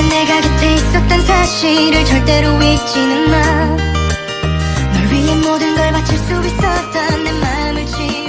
내가 곁에 있었던 사실을 절대로 잊지는 마. 널 위해 모든 걸 바칠 수 있었던 내 마음을 지워